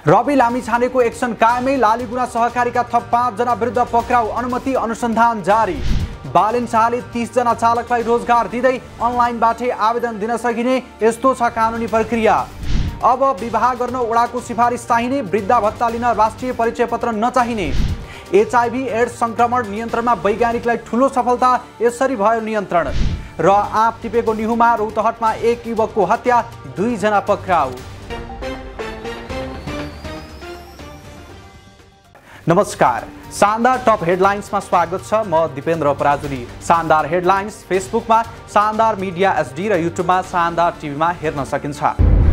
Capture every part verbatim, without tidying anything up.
Rabi लामिछानेको action कायमै। लालीगुराँस सहकारीका थप पाँच जना विरुद्ध पक्राउ। अनुमति अनुसन्धान जारी। बालेन शाहले तीस जना चालकलाई रोजगार दिँदै अनलाइनबाटै आवेदन दिन सकिने, यस्तो छ कानुनी प्रक्रिया। अब विवाह गर्न वडाको सिफारिस चाहिने। वृद्ध भत्ता लिन राष्ट्रिय परिचय पत्र नचाहिने। एचआईभी एड्स संक्रमण नियन्त्रणमा वैज्ञानिकलाई ठूलो सफलता, यसरी भयो नियन्त्रण। र आँप टिपेको निहुमा रौतहटमा एक युवकको हत्या, दुई जना पक्राउ। नमस्कार, शानदार टप हेडलाइन्समा स्वागत छ। म दिपेन्द्र पराजुली। शानदार हेडलाइन्स फेसबुकमा शानदार मिडिया एचडी र युट्युबमा शानदार टिभीमा हेर्न सकिन्छ।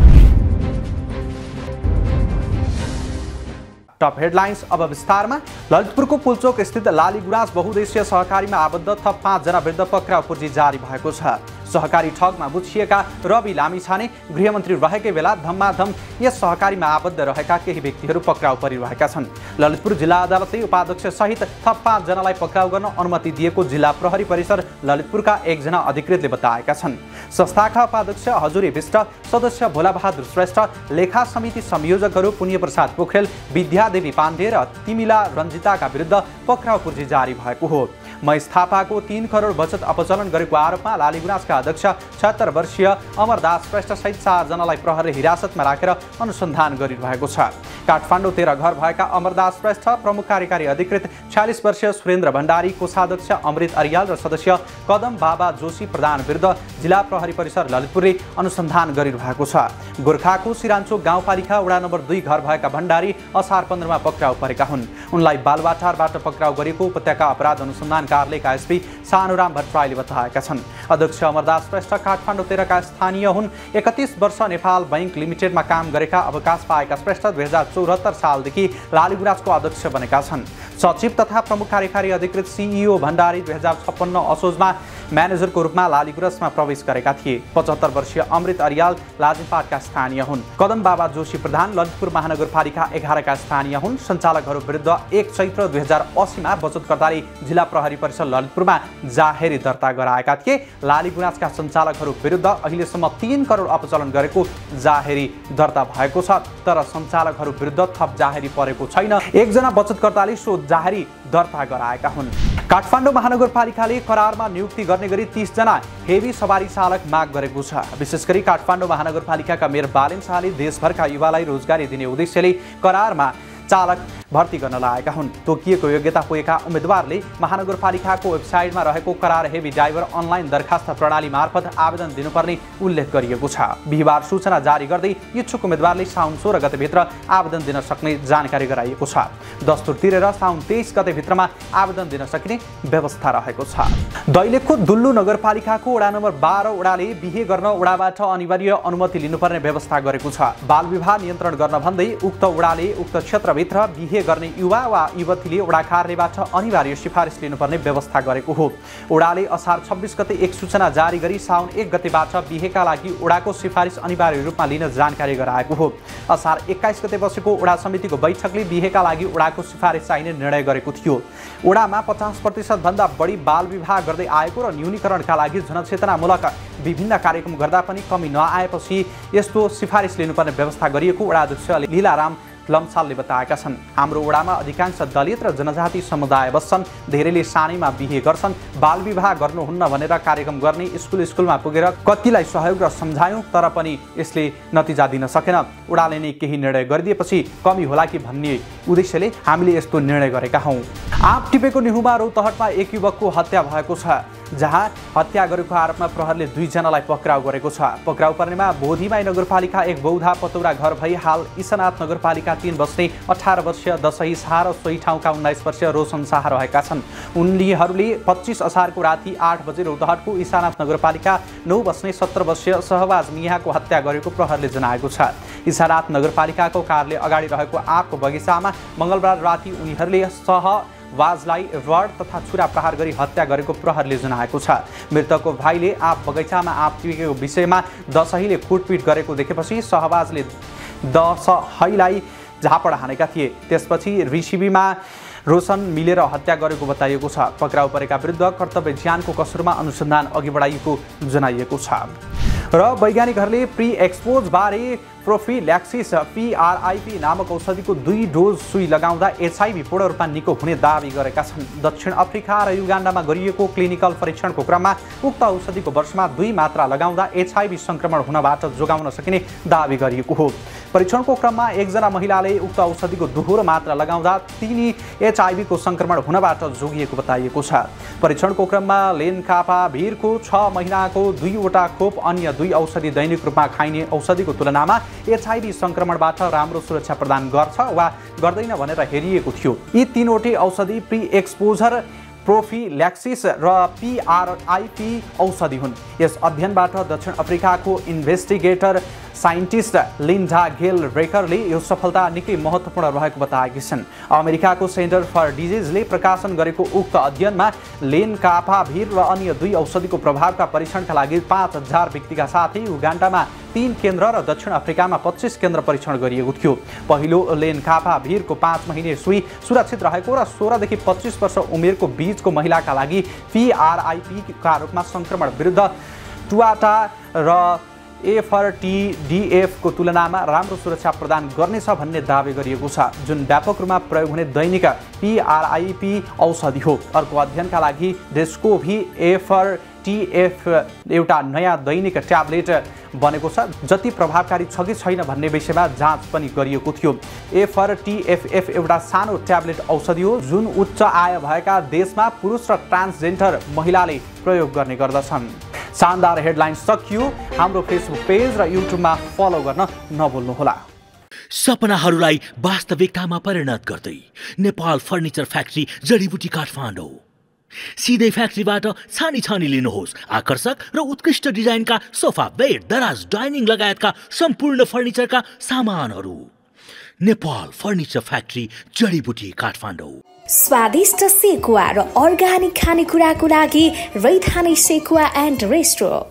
टप हेडलाइन्स अब विस्तारमा। ललितपुरको पुल्चोक स्थित लालीगुराँस बहुउद्देश्य सहकारीमा आबद्ध थप पाँच जना विरुद्ध पक्राउ पूर्जी जारी भएको छ। सहकारी ठगमा बुझिएका रवि लामिछाने गृहमन्त्री रहेकै बेला धम्माधम यस सहकारीमा आबद्ध रहेका केही व्यक्तिहरू पक्राउ परिरहेका छन्। ललितपुर जिल्ला अदालतले उपाध्यक्ष सहित थप पाँच जनालाई पक्राउ गर्न अनुमति दिएको जिल्ला प्रहरी परिसर ललितपुरका एकजना अधिकृतले बताएका छन्। संस्थाका उपाध्यक्ष हजुरी विष्ट, सदस्य भोलाबहादुर श्रेष्ठ, लेखा समिति संयोजकहरू पुण्यप्रसाद पोखरेल, विद्यादेवी पाण्डे र तिमिला रञ्जिताका विरुद्ध पक्राउ पूर्जी जारी भएको हो। महेश थापाको तीन करोड बचत अपचलन गरेको आरोपमा लालीगुराँसका अध्यक्ष छत्तर वर्षीय अमरदास श्रेष्ठ सहित चार जनालाई प्रहरीले हिरासतमा राखेर अनुसन्धान गरिरहेको छ। काठमाडौँ तेह्र घर भएका अमरदास श्रेष्ठ, प्रमुख कार्यकारी अधिकृत छयालिस वर्षीय सुरेन्द्र भण्डारी, कोषाध्यक्ष अमृत अरियाल र सदस्य कदम बाबा जोशी प्रधान विरुद्ध जिल्ला प्रहरी परिसर ललितपुरले अनुसन्धान गरिरहेको छ। गोर्खाको सिराञ्चोक गाउँपालिका वडा नम्बर दुई घर भएका भण्डारी असार पन्ध्रमा पक्राउ परेका हुन्। उनलाई बालुवाटारबाट पक्राउ गरेको उपत्यका अपराध अनुसन्धान कार्यालयका एसपी सानुराम भट्टराईले बताएका छन्। अध्यक्ष अमरदास श्रेष्ठ काठमाडौँ तेह्रका स्थानीय हुन्। एकतीस वर्ष नेपाल बैंक लिमिटेडमा काम गरेका अवकाश पाएका श्रेष्ठ दुई हजार चौहत्तर सालदेखि लालीगुराँसको अध्यक्ष बनेका छन्। सचिव तथा प्रमुख कार्यकारी अधिकृत सिइओ भण्डारी दुई हजार छप्पन्न असोजमा म्यानेजरको रूपमा लालीगुराँसमा प्रवेश गरेका थिए। पचहत्तर वर्षीय अमृत अरियाल लाजिमपाटका स्थानीय हुन्। कदम बाबा जोशी प्रधान ललितपुर महानगरपालिका एघारका स्थानीय हुन्। सञ्चालकहरू विरुद्ध एक चैत्र दुई हजार अस्सीमा बचतकर्ताले जिल्ला प्रहरी परिसर ललितपुरमा जाहेरी दर्ता गराएका थिए। लालीगुराँसका सञ्चालकहरू विरुद्ध अहिलेसम्म तीन करोड अपचलन गरेको जाहेरी दर्ता भएको छ, तर सञ्चालकहरू विरुद्ध थप जाहेरी परेको छैन। एकजना बचतकर्ताले सो जाहेरी दर्ता गराएका हुन्। काठमाडौँ महानगरपालिकाले करारमा नियुक्ति गर्ने गरी तीस जना हेभी सवारी चालक माग गरेको छ। विशेष गरी काठमाडौँ महानगरपालिकाका मेयर बालेन शाहले देशभरका युवालाई रोजगारी दिने उद्देश्यले करारमा चालक भर्ती गर्न लागेका हुन्। तोकिएको योग्यता पुगेका उम्मेदवारले महानगरपालिकाको वेबसाइटमा रहेको करार हेभी ड्राइभर अनलाइन दरखास्त प्रणाली मार्फत आवेदन दिनुपर्ने उल्लेख गरिएको छ। बिहिबार सूचना जारी गर्दै इच्छुक उम्मेदवारले साउन सोह्र गतेभित्र आवेदन दिन सक्ने जानकारी गराइएको छ। दस्तुर तिरेर साउन तेइस गतेभित्रमा आवेदन दिन सकिने व्यवस्था रहेको छ। दैलेखको दुल्लु नगरपालिकाको वडा नम्बर बाह्र वडाले बिहे गर्न वडाबाट अनिवार्य अनुमति लिनुपर्ने व्यवस्था गरेको छ। बाल विवाह नियन्त्रण गर्न भन्दै उक्त वडाले उक्त क्षेत्रभित्र बिहे गर्ने युवा वा युवतीले वडा कार्यालयबाट अनिवार्य सिफारिस लिनुपर्ने व्यवस्था गरेको हो। वडाले असार छब्बिस गते एक सूचना जारी गरी साउन एक गतेबाट बिहेका लागि वडाको सिफारिस अनिवार्य रूपमा लिन जानकारी गराएको हो। असार एक्काइस गते बसेको वडा समितिको बैठकले बिहेका लागि वडाको सिफारिस चाहिने निर्णय गरेको थियो। वडामा पचास प्रतिशत भन्दा बढी बाल विवाह गर्दै आएको र न्यूनीकरणका लागि जनचेतनामूलक विभिन्न कार्यक्रम गर्दा पनि कमी नआएपछि यस्तो सिफारिस लिनुपर्ने व्यवस्था गरिएको वडाध्यक्ष लीलाराम लम्सालले बताएका छन्। हाम्रो वडामा अधिकांश दलित र जनजाति समुदाय बस्छन्। धेरैले सानैमा बिहे गर्छन्। बाल विवाह गर्नुहुन्न भनेर कार्यक्रम गर्ने स्कुल स्कुलमा पुगेर कतिलाई सहयोग र सम्झायौँ, तर पनि यसले नतिजा दिन सकेन। वडाले नै केही निर्णय गरिदिएपछि कमी होला कि भन्ने उद्देश्यले हामीले यस्तो निर्णय गरेका हौँ। आँप टिपेको निहुमा रौतहटमा एक युवकको हत्या भएको छ, जहाँ हत्या गरेको आरोपमा प्रहरीले दुईजनालाई पक्राउ गरेको छ। पक्राउ पर्नेमा बोधिमाई नगरपालिका एक बौद्धा पतौरा घर भई हाल ईशानाथ नगरपालिका तीन बस्ने अठार वर्षीय दशही शाह र सोही ठाउँका उन्नाइस वर्षीय रोशन शाह रहेका छन्। उनीहरूले पच्चिस असारको राति आठ बजे रौतहटको ईशानाथ नगरपालिका नौ बस्ने सत्र वर्षीय सहबाज मियाको हत्या गरेको प्रहरीले जनाएको छ। ईशानाथ नगरपालिकाको कार्यालय अगाडि रहेको आँपको बगैँचामा मङ्गलबार राति उनीहरूले सह वाजलाई रड तथा छुरा प्रहार गरी हत्या गरेको प्रहरीले जनाएको छ। मृतकको भाइले आँप बगैँचामा आँप टिपेको विषयमा दशहीले कुटपिट गरेको देखेपछि सहबाजले दशहीलाई झापड हानेका थिए। त्यसपछि रिसिबीमा रोशन मिलेर हत्या गरेको बताइएको छ। पक्राउ परेका विरुद्ध कर्तव्य ज्यानको कसुरमा अनुसन्धान अघि बढाइएको जनाइएको छ। र वैज्ञानिकहरूले प्री एक्सपोज बारे प्रोफिल्याक्सिस पीआरआईपी नामक औषधिको दुई डोज सुई लगाउँदा एचआईभी पूर्ण रूपमा निको हुने दावी गरेका छन्। दक्षिण अफ्रिका र युगान्डामा गरिएको क्लिनिकल परीक्षणको क्रममा उक्त औषधिको वर्षमा दुई मात्रा लगाउँदा एचआईभी संक्रमण हुनबाट जोगाउन सकिने दावी गरिएको हो। परीक्षणको क्रममा एकजना महिलाले उक्त औषधिको दोहोरो मात्रा लगाउँदा तिनी एचआईभीको संक्रमण हुनबाट जोगिएको बताइएको छ। परीक्षणको क्रममा लेनकापाभिरको छ महिनाको दुईवटा खोप अन्य दुई औषधि दैनिक रूपमा खाइने औषधिको तुलनामा एचआईभी संक्रमणबाट राम्रो सुरक्षा प्रदान गर्छ वा गर्दैन भनेर हेरिएको थियो। यी तीनवटै औषधि प्री एक्सपोजर प्रोफिल्याक्सिस र पीआरआईपी औषधि हुन्। यस अध्ययनबाट दक्षिण अफ्रिकाको इन्भेस्टिगेटर साइन्टिस्ट लिन्डा गेल ब्रेकरले यो सफलता निकै महत्त्वपूर्ण रहेको बताएकी छन्। अमेरिकाको सेन्टर फर डिजिजले प्रकाशन गरेको उक्त अध्ययनमा लेनकापाभिर र अन्य दुई औषधिको प्रभावका परीक्षणका लागि पाँच हजार व्यक्तिका साथै उगान्डामा तीन केन्द्र र दक्षिण अफ्रिकामा पच्चिस केन्द्र परीक्षण गरिएको थियो। पहिलो लेनकापाभिरको पाँच महिने सुई सुरक्षित रहेको र सोह्रदेखि पच्चिस वर्ष उमेरको बीचको महिलाका लागि पीआरआईपीका रूपमा संक्रमण विरुद्ध टुवाटा र एफआरटीडीएफको तुलनामा राम्रो सुरक्षा प्रदान गर्नेछ भन्ने दावी गरिएको छ, जुन व्यापक रूपमा प्रयोग हुने दैनिक पीआरआईपी औषधि हो। अर्को अध्ययनका लागि डेस्कोभी एफआरटीएफ एउटा नयाँ दैनिक ट्याब्लेट बनेको छ, जति प्रभावकारी छ कि छैन भन्ने विषयमा जाँच पनि गरिएको थियो। एफआरटीएफएफ एउटा सानो ट्याब्लेट औषधि हो जुन उच्च आय भएका देशमा पुरुष र ट्रान्सजेन्डर महिलाले प्रयोग गर्ने गर्दछन्। शानदार हेडलाइन सकियो। हाम्रो फेसबुक पेज र युट्युबमा फलो गर्न नभुल्नुहोला। सपनाहरूलाई वास्तविकतामा परिणत गर्दै नेपाल फर्निचर फ्याक्ट्री जडीबुटी काठमाडौँ। सिधै फ्याक्ट्रीबाट छानी छानी लिनुहोस् आकर्षक र उत्कृष्ट डिजाइनका सोफा, बेड, दराज, डाइनिङ लगायतका सम्पूर्ण फर्निचरका सामानहरू। नेपाल फर्निचर फ्याक्ट्री जडीबुटी काठमाडौँ। स्वादिष्ट सेकुवा र अर्ग्यानिक खानेकुराको लागि रैथाने सेकुवा एन्ड रेस्टो।